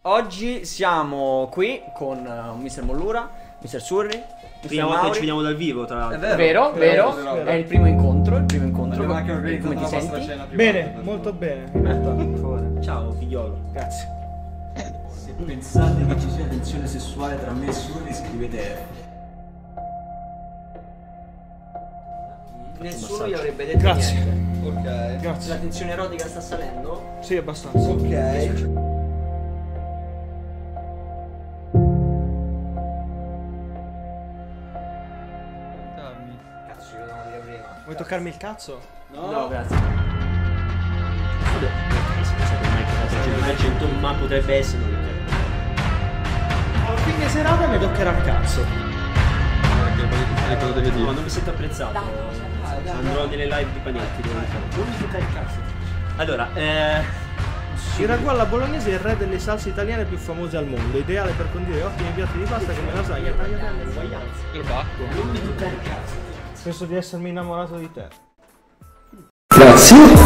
Oggi siamo qui con Mr. Mollura, Mr. Surri, Prima volta che ci vediamo dal vivo, tra l'altro. Vero, è il primo incontro, come ti senti? Bene, molto bene. Ciao figliolo. Grazie. Se pensate che ci sia tensione sessuale tra me e Surri, scrivete F. Nessuno gli avrebbe detto Grazie. niente. Ok. Grazie. La tensione erotica sta salendo? Sì, abbastanza. Ok. Cazzo, ci dovevamo dire prima. Vuoi toccarmi il cazzo? No, grazie. Ma potrebbe essere. A fine serata mi toccherà il cazzo. No, non mi sento apprezzato. Andrò nelle live di Panetti. Non mi tocca il cazzo. Allora, Il ragù alla bolognese è il re delle salse italiane più famose al mondo, ideale per condire ottimi piatti di pasta come lasagna, tagliatelle e uguaglianze. Penso di essermi innamorato di te. Grazie.